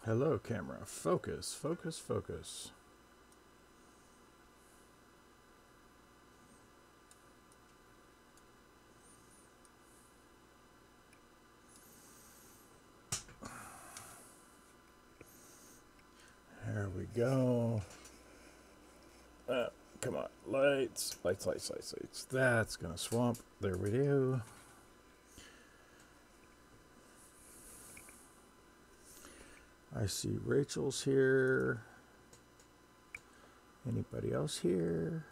Hello, camera. Focus, focus, focus. There we go. Come on. Lights, lights, lights, lights, lights. That's going to swamp. There we go. I see Rachel's here. Anybody else here?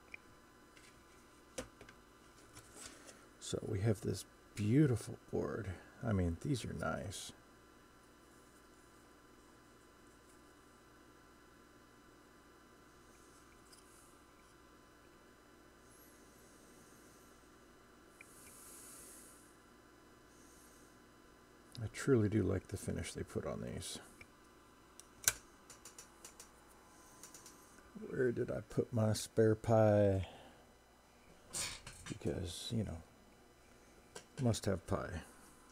So we have this beautiful board. I mean, these are nice. I truly do like the finish they put on these. Where did I put my spare pie? Because, you know, must have pie.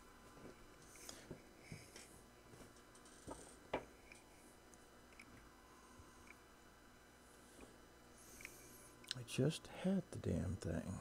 I just had the damn thing.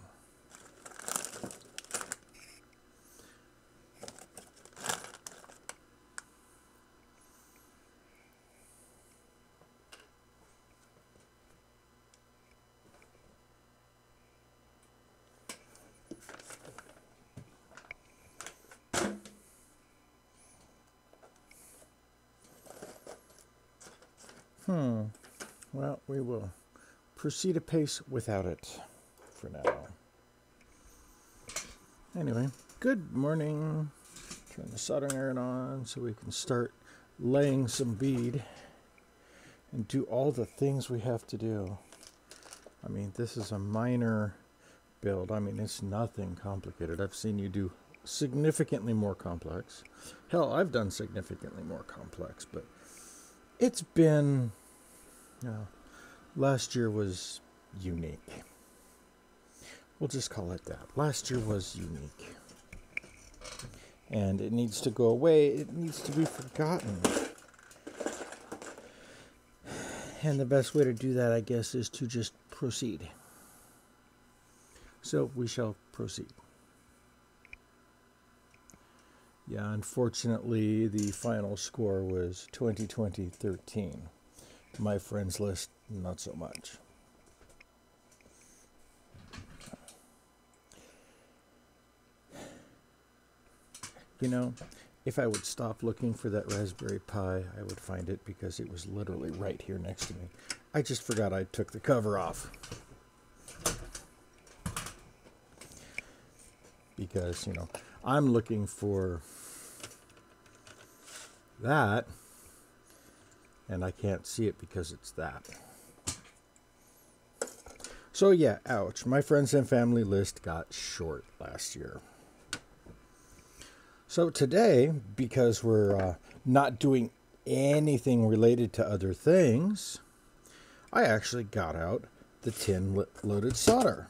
Well, we will proceed apace without it for now. Anyway, good morning. Turn the soldering iron on so we can start laying some bead and do all the things we have to do. I mean, this is a minor build. I mean, it's nothing complicated. I've seen you do significantly more complex. Hell, I've done significantly more complex, but it's been, last year was unique. We'll just call it that. Last year was unique. And it needs to go away. It needs to be forgotten. And the best way to do that, I guess, is to just proceed. So we shall proceed. Yeah, unfortunately, the final score was 20-20-13. My friends list, not so much. You know, if I would stop looking for that Raspberry Pi, I would find it because it was literally right here next to me. I just forgot I took the cover off. Because, you know, I'm looking for that, and I can't see it because it's that. So yeah, ouch. My friends and family list got short last year. So today, because we're not doing anything related to other things, I actually got out the tin-loaded solder.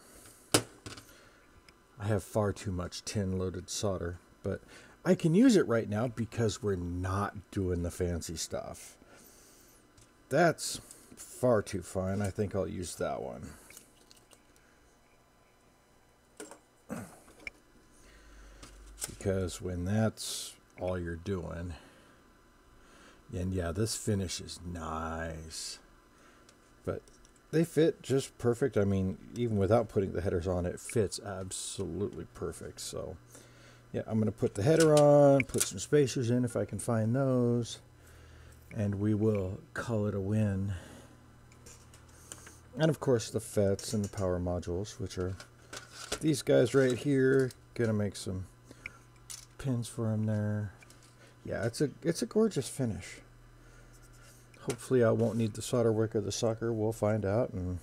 I have far too much tin-loaded solder, but I can use it right now because we're not doing the fancy stuff. That's far too fine. I think I'll use that one. Because when that's all you're doing, and yeah, this finish is nice, but they fit just perfect. I mean, even without putting the headers on, it fits absolutely perfect. So yeah, I'm going to put the header on, put some spacers in if I can find those, and we will call it a win. And of course the FETs and the power modules, which are these guys right here. Gonna make some pins for him there. Yeah, it's a gorgeous finish. Hopefully I won't need the solder wick or the sucker. We'll find out. And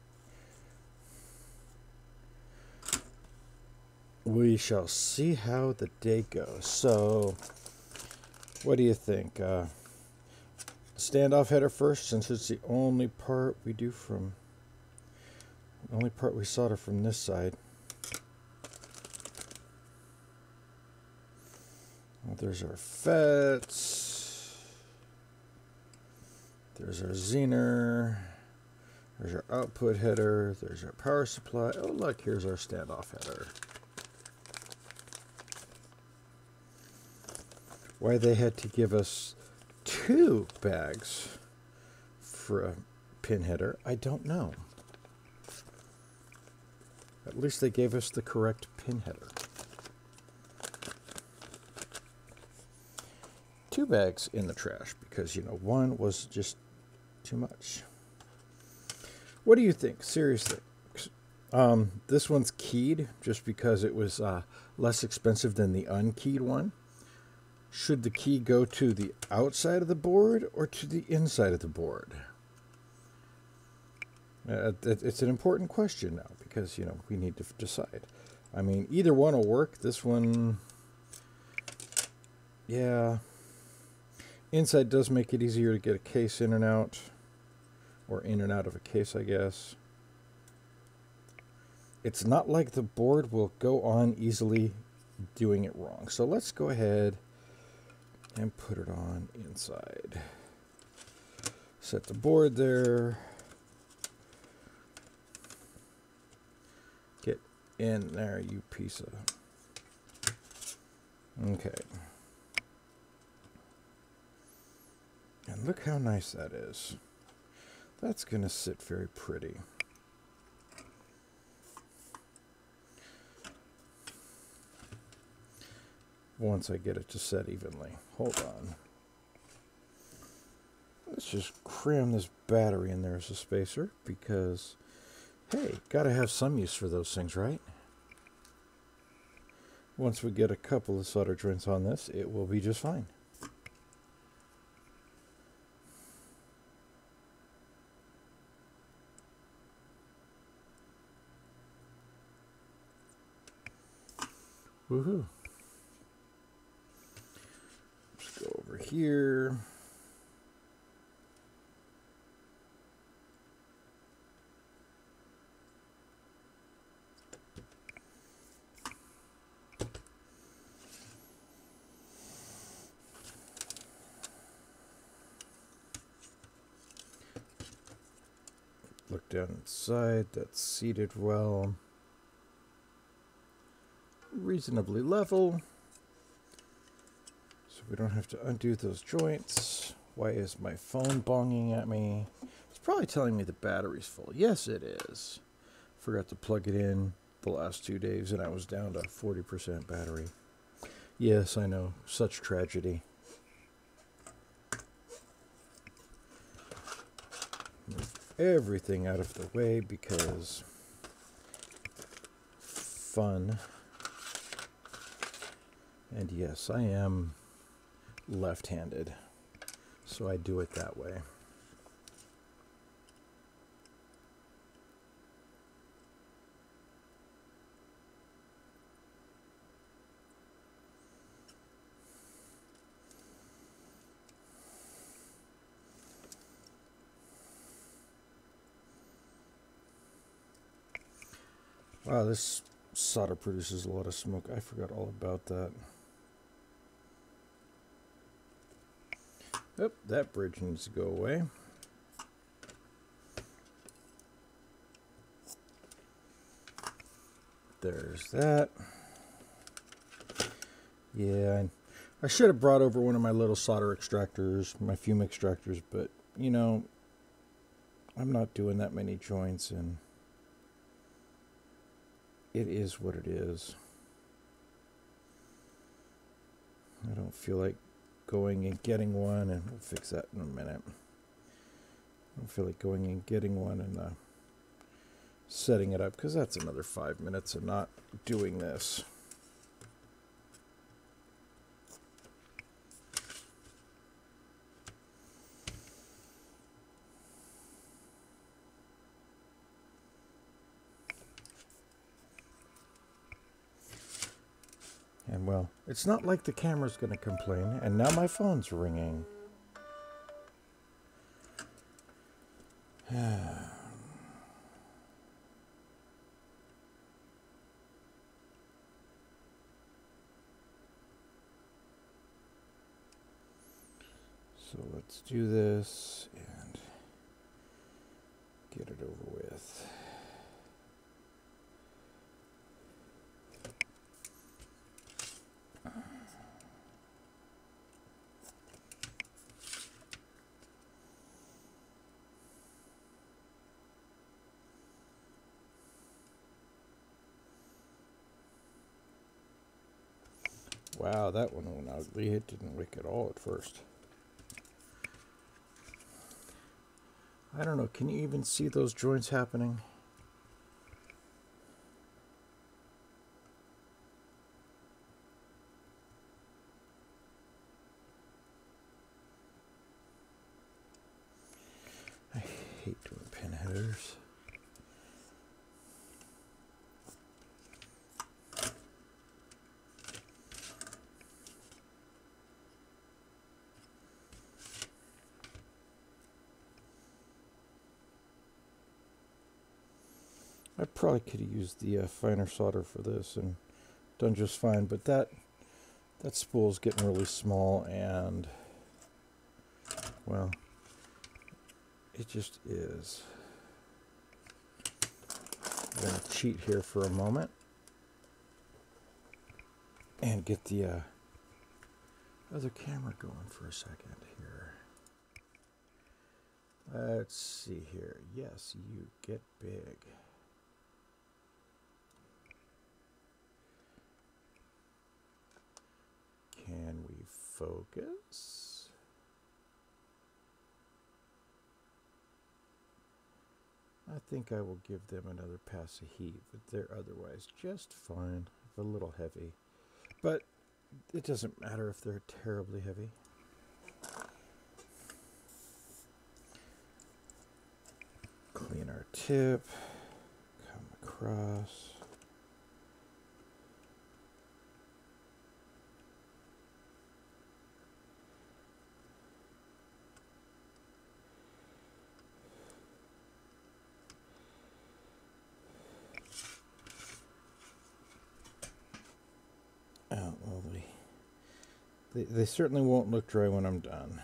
we shall see how the day goes. So what do you think? Standoff header first, since it's the only part we do from, the only part we solder from this side. Well, there's our FETs. There's our Zener. There's our output header. There's our power supply. Oh, look, here's our standoff header. Why they had to give us 2 bags for a pin header, I don't know. At least they gave us the correct pin header. 2 bags in the trash because, you know, 1 was just too much. What do you think? Seriously. This one's keyed just because it was less expensive than the unkeyed one. Should the key go to the outside of the board or to the inside of the board? It's an important question now because, you know, we need to decide. I mean, either one will work. This one, yeah. Inside does make it easier to get a case in and out, or in and out of a case, I guess. It's not like the board will go on easily doing it wrong. So let's go ahead and put it on inside. Set the board there. Get in there, you piece of... Okay. And look how nice that is. That's going to sit very pretty. Once I get it to set evenly. Hold on. Let's just cram this battery in there as a spacer because, hey, gotta have some use for those things, right? Once we get a couple of solder joints on this, it will be just fine. Woohoo. Let's go over here. Look down inside, that's seated well. Reasonably level. So we don't have to undo those joints. Why is my phone bonging at me? It's probably telling me the battery's full. Yes, it is. Forgot to plug it in the last 2 days and I was down to 40% battery. Yes, I know. Such tragedy. Move everything out of the way because fun. And yes, I am left-handed, so I do it that way. Wow, this solder produces a lot of smoke. I forgot all about that. Oh, that bridge needs to go away. There's that. Yeah, I should have brought over one of my little solder extractors, my fume extractors, but, you know, I'm not doing that many joints, and it is what it is. I don't feel like going and getting one, and we'll fix that in a minute. I don't feel like going and getting one and setting it up, because that's another 5 minutes of not doing this. And well, it's not like the camera's going to complain, and now my phone's ringing. So let's do this, and get it over with. Wow, that one went ugly. It didn't wick at all at first. I don't know, can you even see those joints happening? I hate doing pin headers. I probably could have used the finer solder for this and done just fine, but that spool's getting really small and, well, it just is. I'm going to cheat here for a moment and get the other camera going for a second here. Let's see here. Yes, you get big. Can we focus? I think I will give them another pass of heat, but they're otherwise just fine. A little heavy, but it doesn't matter if they're terribly heavy. Clean our tip, come across. Oh, well, they certainly won't look dry when I'm done.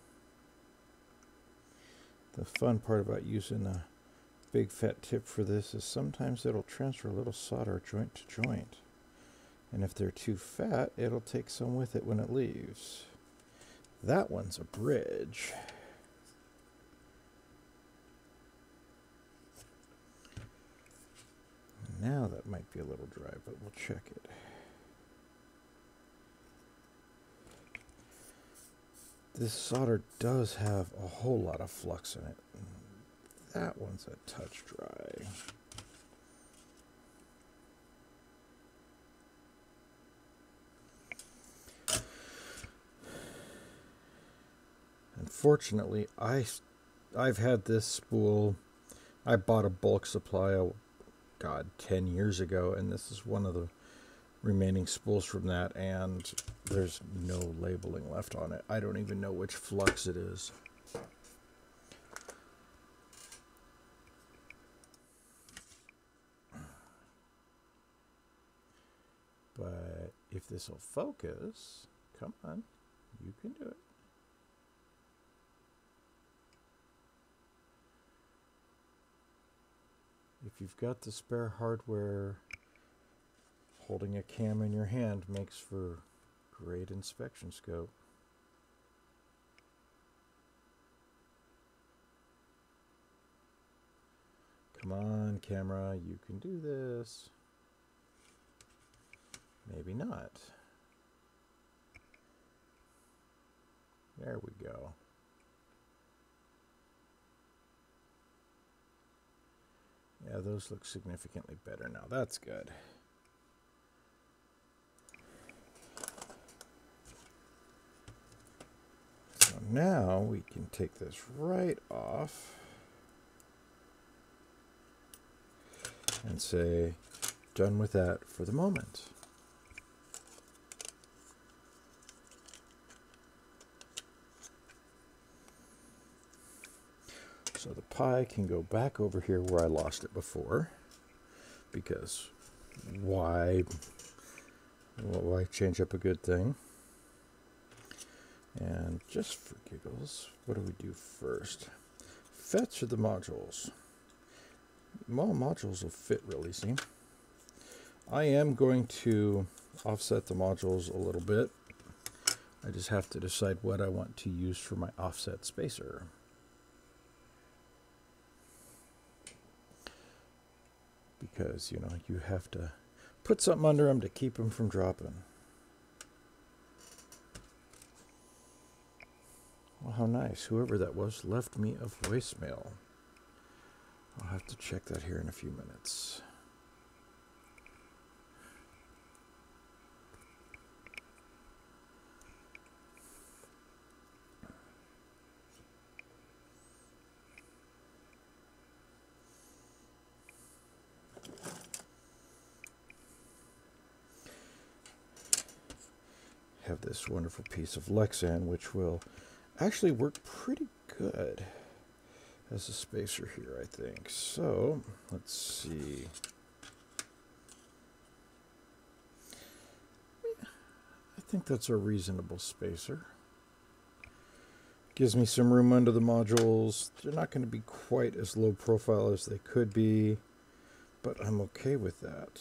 The fun part about using a big fat tip for this is sometimes it'll transfer a little solder joint to joint. And if they're too fat, it'll take some with it when it leaves. That one's a bridge. Now that might be a little dry, but we'll check it. This solder does have a whole lot of flux in it. That one's a touch dry. Unfortunately, I've had this spool. I bought a bulk supply, God, 10 years ago, and this is one of the remaining spools from that, and there's no labeling left on it. I don't even know which flux it is. But if this will focus, come on, you can do it. If you've got the spare hardware, holding a cam in your hand makes for great inspection scope. Come on, camera, you can do this. Maybe not. There we go. Yeah, those look significantly better now. That's good. So now we can take this right off and say, done with that for the moment. So the pie can go back over here where I lost it before, because why change up a good thing? And just for giggles, what do we do first? FETs are the modules. Well, modules will fit real easy. I am going to offset the modules a little bit. I just have to decide what I want to use for my offset spacer. Because, you know, you have to put something under them to keep them from dropping. Well, how nice. Whoever that was left me a voicemail. I'll have to check that here in a few minutes. Have this wonderful piece of Lexan, which will actually work pretty good as a spacer here, I think. So, let's see. I think that's a reasonable spacer. Gives me some room under the modules. They're not going to be quite as low profile as they could be, but I'm okay with that.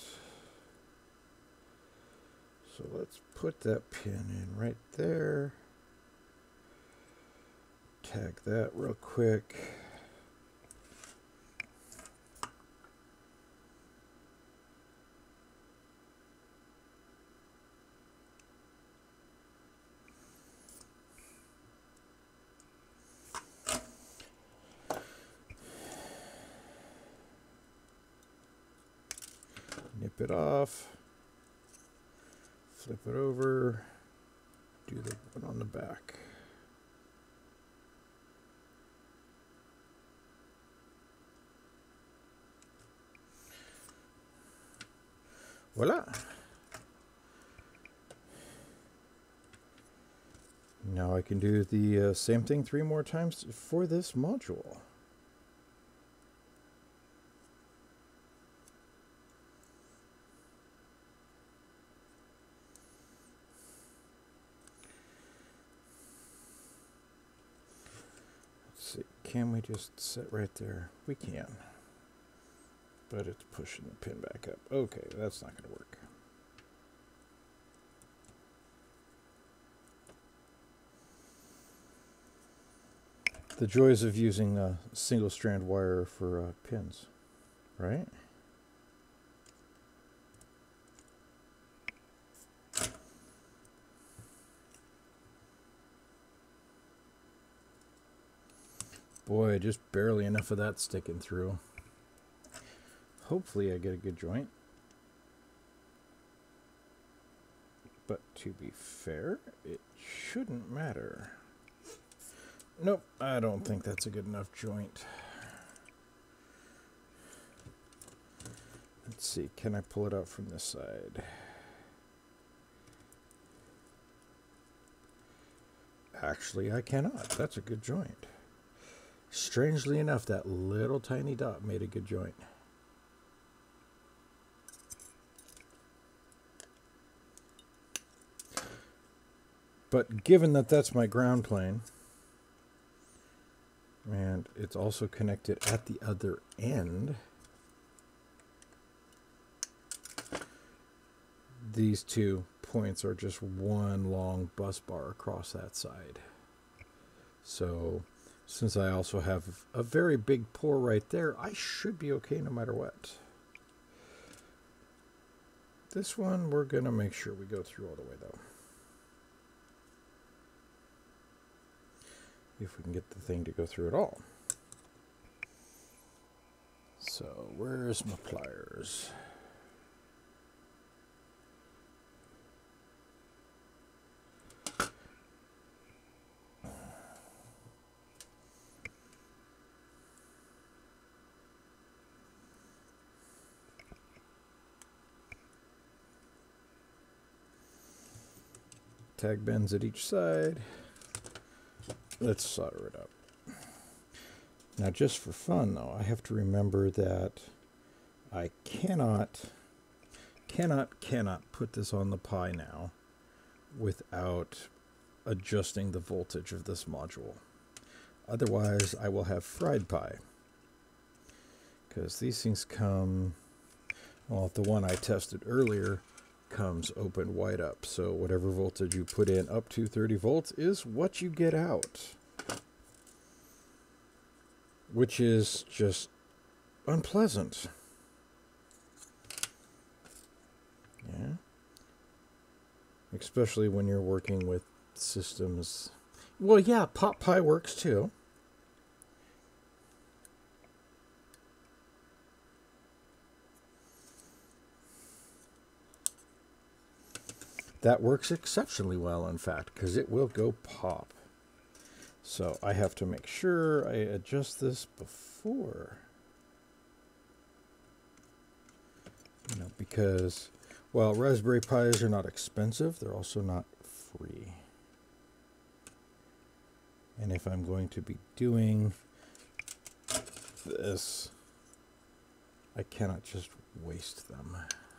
So let's put that pin in right there. Tag that real quick. Nip it off. Flip it over, do the one on the back. Voila. Now I can do the same thing 3 more times for this module. Can we just sit right there? We can. But it's pushing the pin back up. Okay, that's not going to work. The joys of using a single strand wire for pins, right? Boy, just barely enough of that sticking through. Hopefully I get a good joint. But to be fair, it shouldn't matter. Nope, I don't think that's a good enough joint. Let's see, can I pull it out from this side? Actually, I cannot. That's a good joint. Strangely enough, that little tiny dot made a good joint. But given that that's my ground plane, and it's also connected at the other end, these 2 points are just one long bus bar across that side. So since I also have a very big pour right there, I should be okay no matter what. This one, we're going to make sure we go through all the way, though. If we can get the thing to go through at all. So, where's my pliers? Tag bends at each side. Let's solder it up. Now, just for fun, though, I have to remember that I cannot put this on the Pi now without adjusting the voltage of this module. Otherwise, I will have fried Pi. because these things come, well, the one I tested earlier comes open wide up. So whatever voltage you put in up to 30 volts is what you get out, which is just unpleasant. Yeah. Especially when you're working with systems. Well, yeah, Pop Pi works too. That works exceptionally well, in fact, because it will go pop. So I have to make sure I adjust this before. You know, because, well, Raspberry Pis are not expensive. They're also not free. And if I'm going to be doing this, I cannot just waste them.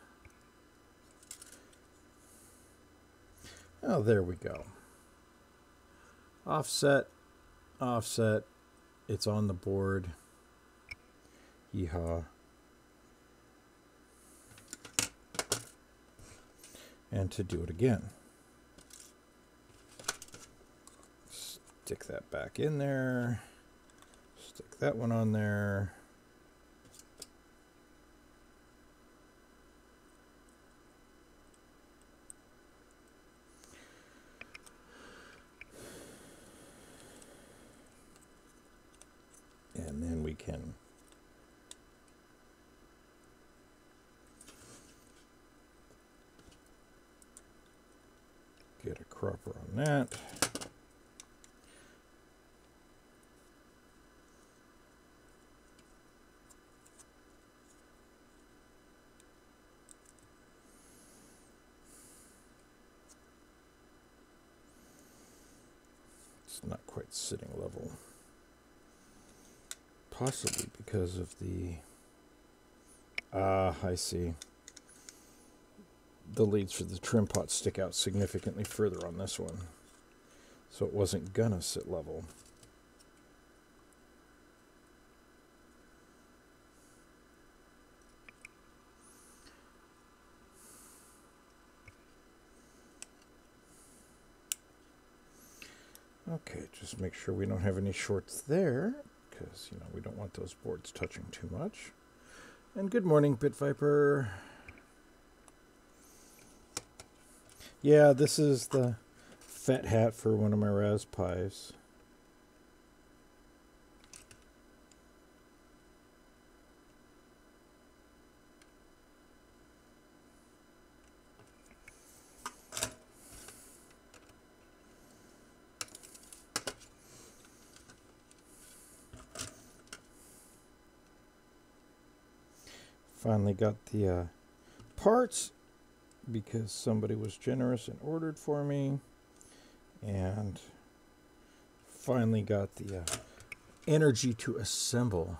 Oh, there we go. Offset, offset. It's on the board. Yeehaw. And to do it again, stick that back in there. Stick that one on there. And then we can get a cropper on that. It's not quite sitting level. Possibly because of the... I see. The leads for the trim pot stick out significantly further on this one. So it wasn't gonna sit level. Okay, just make sure we don't have any shorts there, because, you know, we don't want those boards touching too much. And good morning, Bit Viper. Yeah, this is the FET hat for one of my Raspis. Finally got the parts because somebody was generous and ordered for me, and finally got the energy to assemble,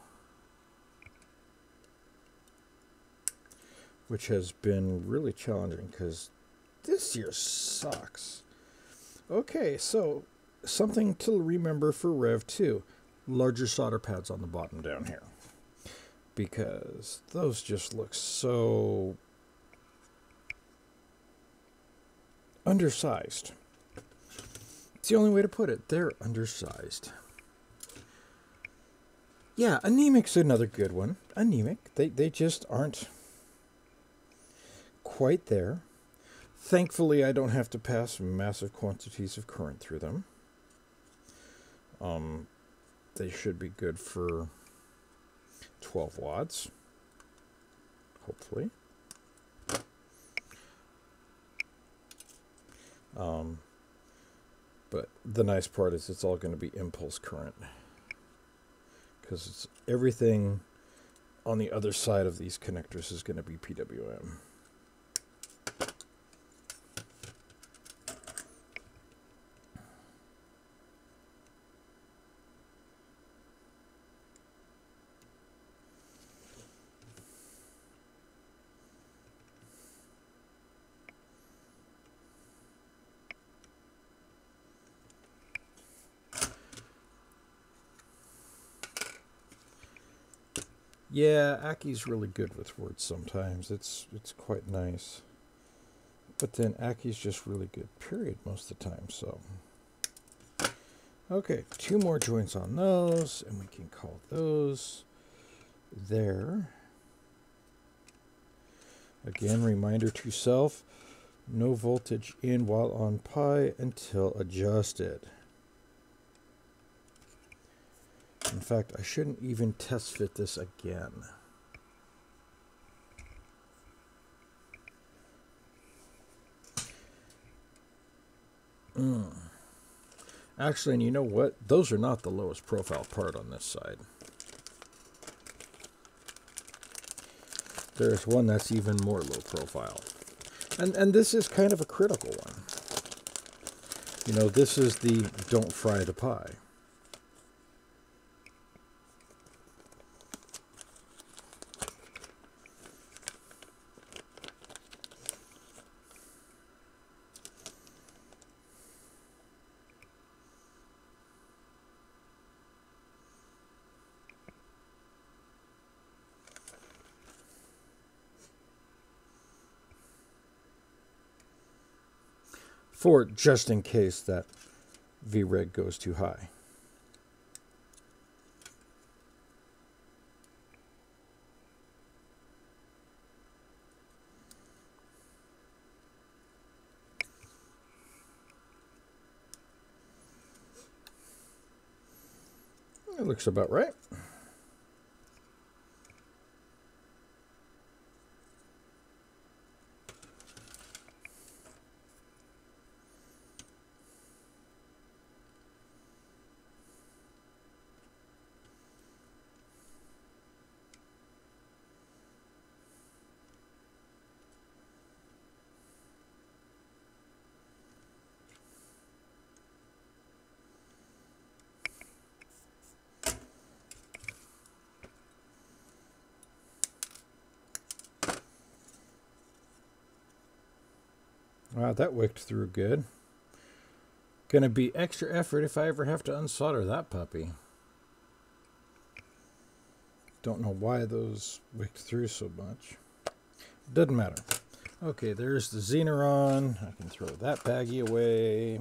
which has been really challenging because this year sucks. Okay, so something to remember for Rev 2, larger solder pads on the bottom down here, because those just look so undersized. It's the only way to put it. They're undersized. Yeah, anemic's another good one. Anemic. They just aren't quite there. Thankfully, I don't have to pass massive quantities of current through them. They should be good for 12 watts, hopefully. But the nice part is it's all going to be impulse current, because it's everything on the other side of these connectors is going to be PWM. Yeah, Aki's really good with words sometimes. It's quite nice. But then Aki's just really good, period, most of the time. So, okay, 2 more joints on those, and we can call those there. Again, reminder to self, no voltage in while on pi until adjusted. In fact, I shouldn't even test fit this again. Actually, and you know what? Those are not the lowest profile part on this side. There's one that's even more low profile. And this is kind of a critical one. You know, this is the don't fry the pie. For just in case that VREG goes too high. It looks about right. Wow, that wicked through good. Gonna be extra effort if I ever have to unsolder that puppy. Don't know why those wicked through so much. Doesn't matter. Okay, there's the Xeneron. I can throw that baggie away.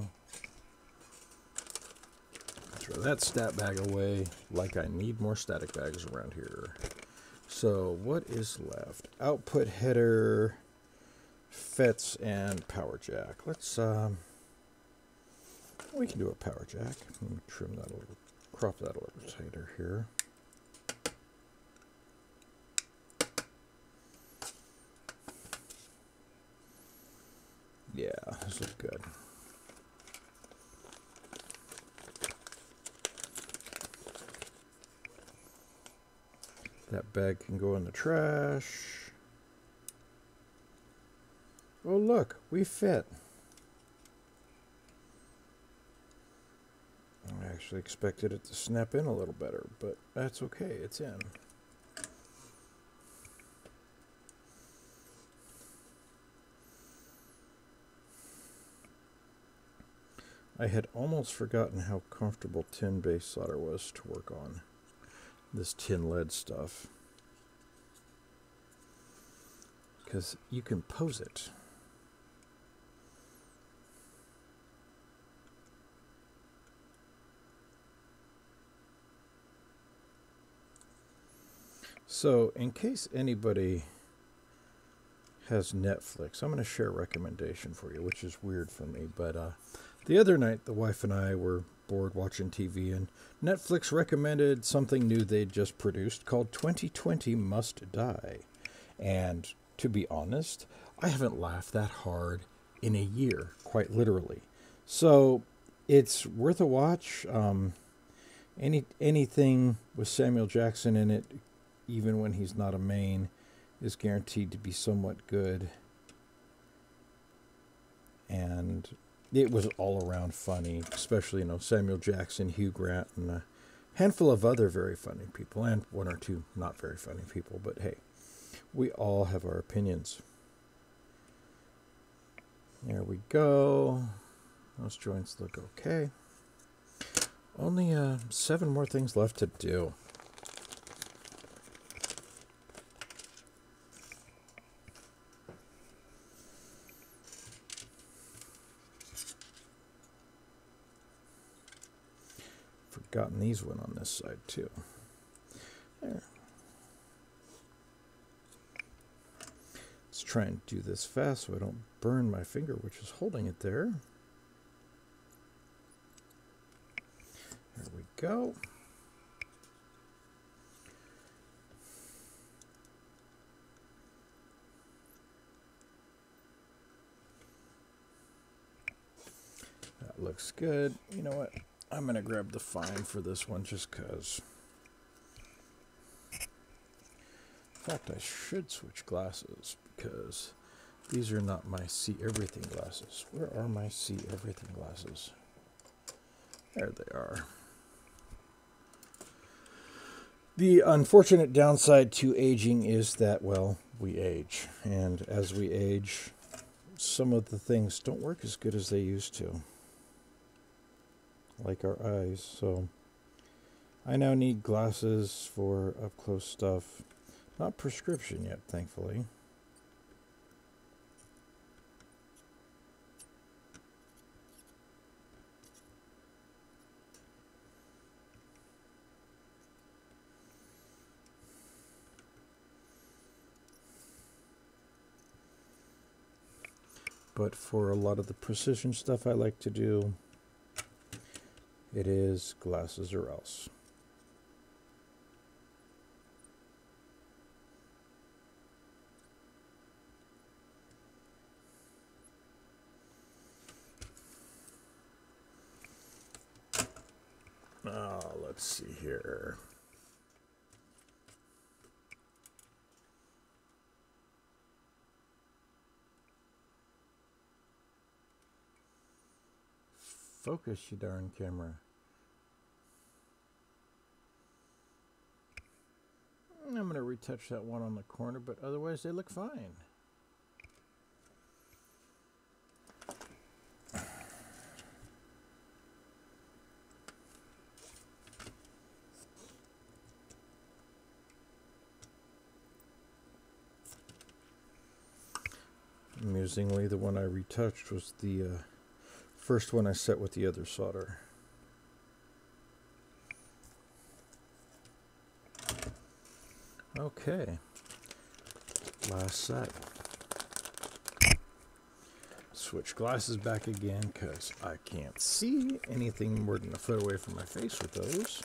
Throw that stat bag away. Like I need more static bags around here. So what is left? Output header, FETs, and power jack. Let's we can do a power jack. Let me trim that a little, crop that a little tighter here. Yeah, this looks good. That bag can go in the trash. Oh look, we fit. I actually expected it to snap in a little better, but that's okay, it's in. I had almost forgotten how comfortable tin-based solder was to work on. This tin lead stuff. Because you can pose it. So, in case anybody has Netflix, I'm going to share a recommendation for you, which is weird for me. But the other night, the wife and I were bored watching TV, and Netflix recommended something new they'd just produced called 2020 Must Die. And to be honest, I haven't laughed that hard in a year, quite literally. So it's worth a watch. Anything with Samuel Jackson in it, even when he's not a main, is guaranteed to be somewhat good. And it was all around funny, especially, you know, Samuel Jackson, Hugh Grant, and a handful of other very funny people, and 1 or 2 not very funny people, but hey, we all have our opinions. There we go. Those joints look okay. Only 7 more things left to do. gotten these one on this side too. There. Let's try and do this fast so I don't burn my finger, which is holding it there. There we go. That looks good. You know what? I'm going to grab the fine for this one just because. In fact, I should switch glasses because these are not my see everything glasses. Where are my see everything glasses? There they are. The unfortunate downside to aging is that, well, we age. And as we age, some of the things don't work as good as they used to. Like our eyes. So I now need glasses for up-close stuff. Not prescription yet, thankfully. But for a lot of the precision stuff I like to do, it is glasses or else. Let's see here. Focus, you darn camera. I'm going to retouch that one on the corner, but otherwise they look fine. Amusingly, the one I retouched was the first one I set with the other solder. Okay, last set. Switch glasses back again because I can't see anything more than a foot away from my face with those.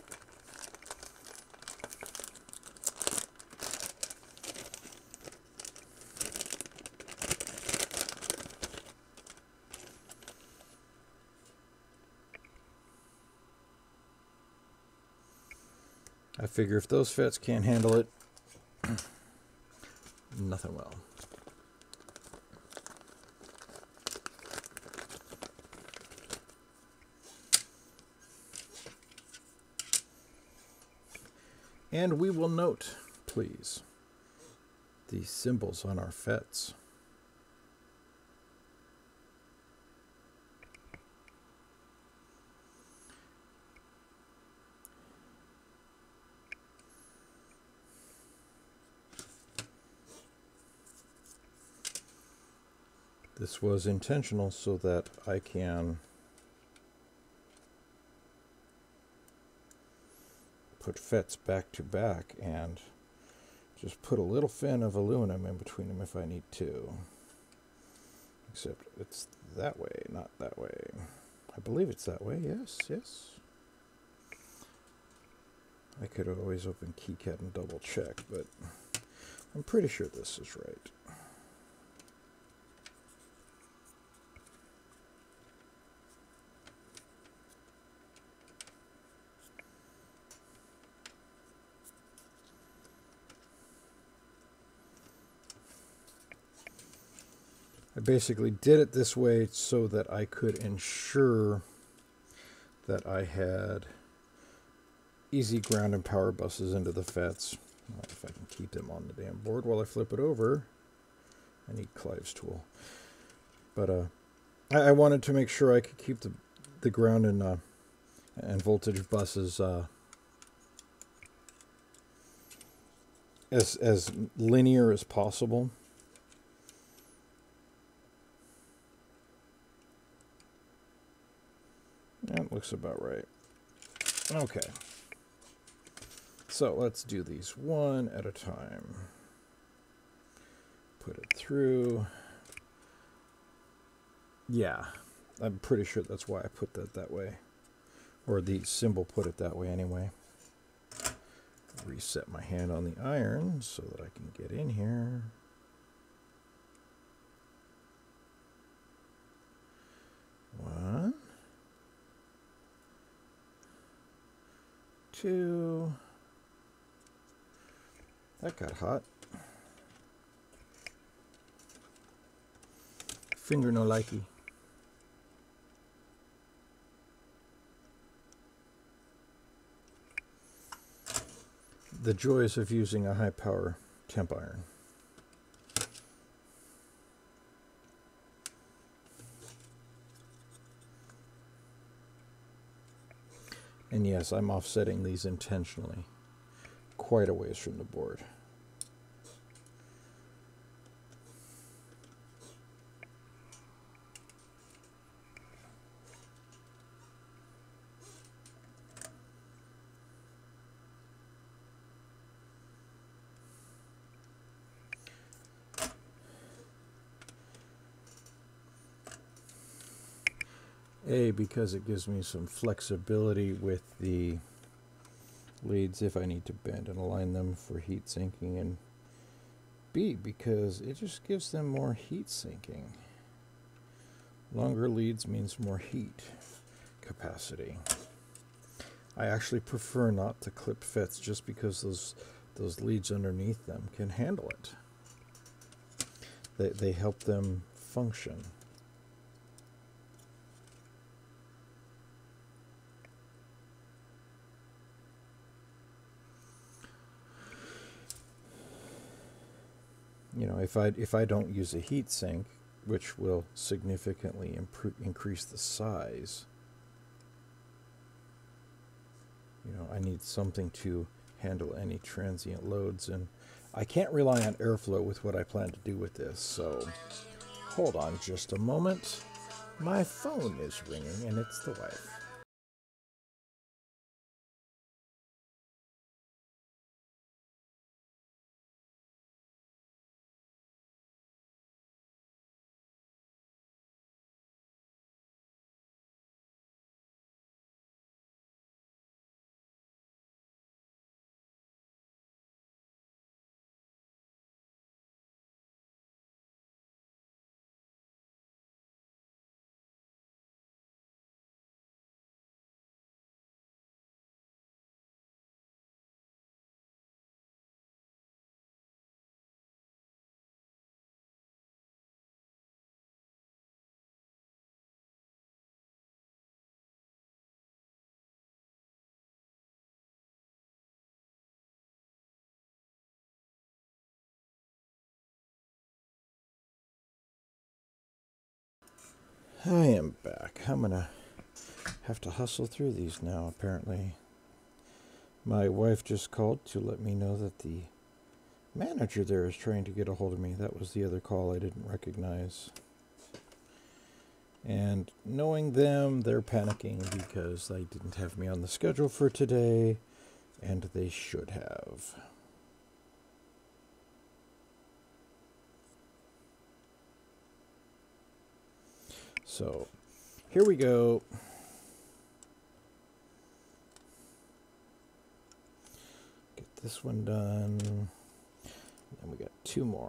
I figure if those FETs can't handle it, nothing will. And we will note, please, the symbols on our FETs. This was intentional so that I can put FETs back to back and just put a little fin of aluminum in between them if I need to. Except it's that way, not that way. I believe it's that way, yes, yes. I could always open KiCad and double check, but I'm pretty sure this is right. I basically did it this way so that I could ensure that I had easy ground and power buses into the FETs. If I can keep them on the damn board while I flip it over. I need Clive's tool. But I wanted to make sure I could keep the ground and voltage buses as linear as possible. That looks about right. Okay. So let's do these one at a time. Put it through. Yeah, I'm pretty sure that's why I put that way. Or the symbol put it that way anyway. Reset my hand on the iron so that I can get in here. One. Two. That got hot. Finger no likey. The joys of using a high power temp iron. And yes, I'm offsetting these intentionally, quite a ways from the board. A, because it gives me some flexibility with the leads if I need to bend and align them for heat sinking, and B, because it just gives them more heat sinking. Longer leads means more heat capacity. I actually prefer not to clip FETs just because those leads underneath them can handle it. They help them function. You know, if I don't use a heat sink, which will significantly increase the size, you know, I need something to handle any transient loads, and I can't rely on airflow with what I plan to do with this. So hold on just a moment. My phone is ringing, and it's the wife. I am back. I'm gonna have to hustle through these now, apparently. My wife just called to let me know that the manager there is trying to get a hold of me. That was the other call I didn't recognize. And knowing them, they're panicking because they didn't have me on the schedule for today, and they should have. So, here we go. Get this one done. And we got two more.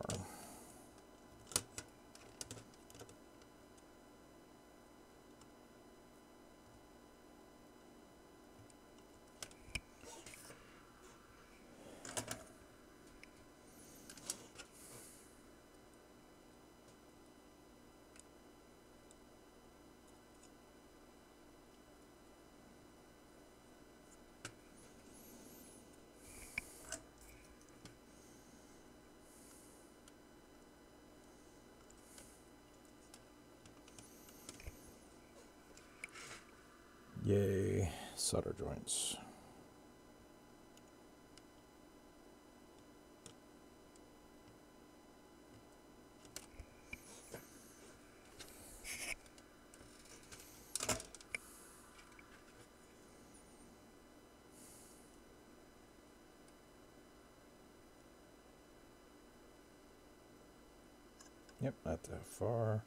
Yay, solder joints. Yep, not that far.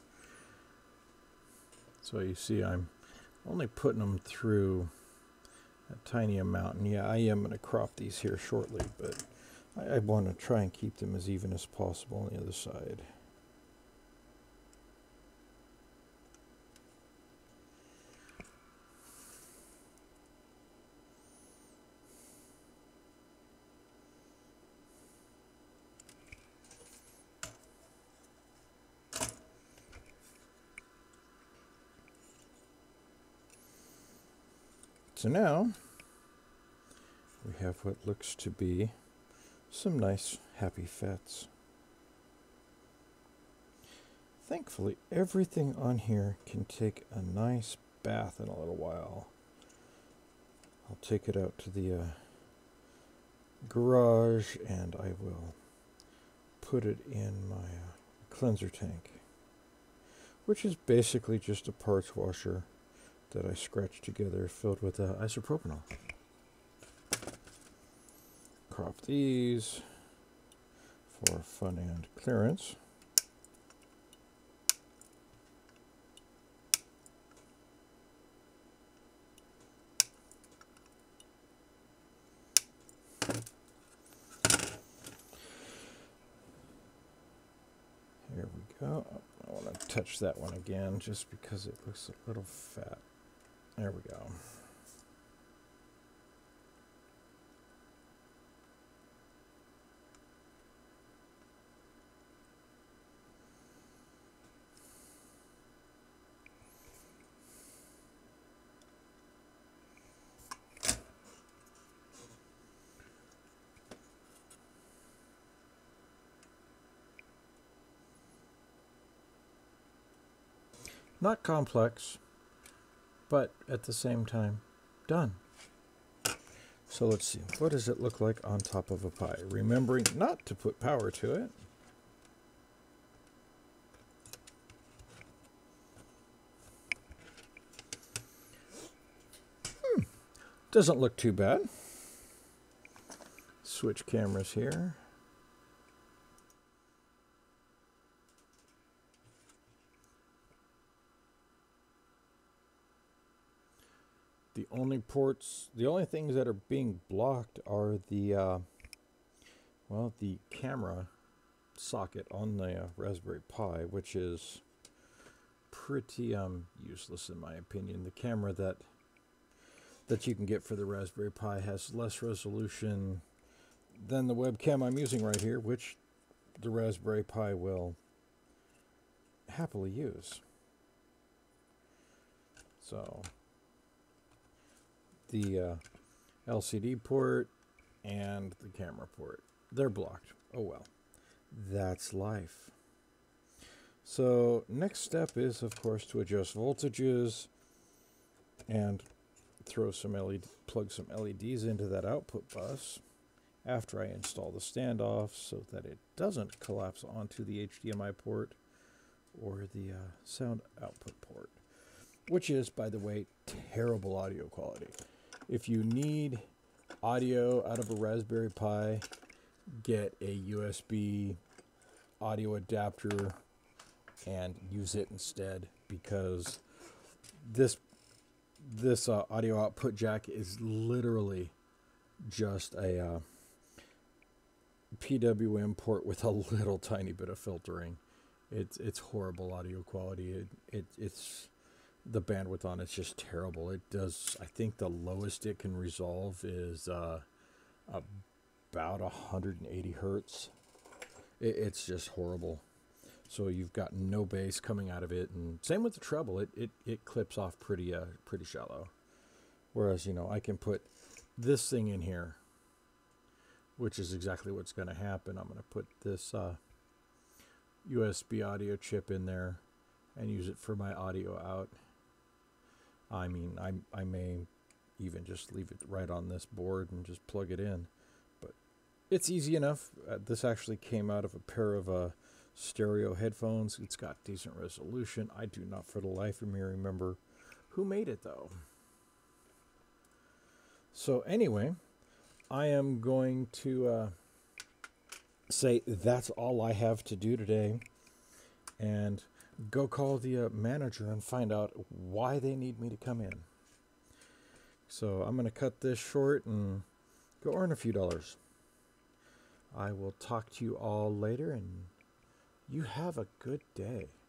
So you see I'm only putting them through a tiny amount. And yeah, I am going to crop these here shortly, but I want to try and keep them as even as possible on the other side. So now we have what looks to be some nice happy FETs. Thankfully, everything on here can take a nice bath in a little while. I'll take it out to the garage and I will put it in my cleanser tank, which is basically just a parts washer that I scratched together filled with isopropanol. Crop these for fun and clearance. Here we go. I want to touch that one again just because it looks a little fat. There we go. Not complex, but at the same time, done. So let's see, what does it look like on top of a pie? Remembering not to put power to it. Doesn't look too bad. Switch cameras here. The only things that are being blocked are the, the camera socket on the Raspberry Pi, which is pretty useless in my opinion. The camera that you can get for the Raspberry Pi has less resolution than the webcam I'm using right here, which the Raspberry Pi will happily use. So the LCD port and the camera port, they're blocked. Oh well, that's life. So next step is, of course, to adjust voltages and plug some LEDs into that output bus after I install the standoff so that it doesn't collapse onto the HDMI port or the sound output port, which is, by the way, terrible audio quality. If you need audio out of a Raspberry Pi, get a USB audio adapter and use it instead, because this audio output jack is literally just a PWM port with a little tiny bit of filtering. It's horrible audio quality. It's the bandwidth on it's just terrible. It does, I think the lowest it can resolve is about 180 hertz. It's just horrible. So you've got no bass coming out of it, and same with the treble. It clips off pretty shallow. Whereas, I can put this thing in here, which is exactly what's going to happen. I'm going to put this USB audio chip in there and use it for my audio out. I mean, I may even just leave it right on this board and just plug it in, but it's easy enough. This actually came out of a pair of stereo headphones. It's got decent resolution. I do not for the life of me remember who made it though. So anyway, I am going to say that's all I have to do today. and go call the manager and find out why they need me to come in. So I'm going to cut this short and go earn a few dollars. I will talk to you all later, and you have a good day.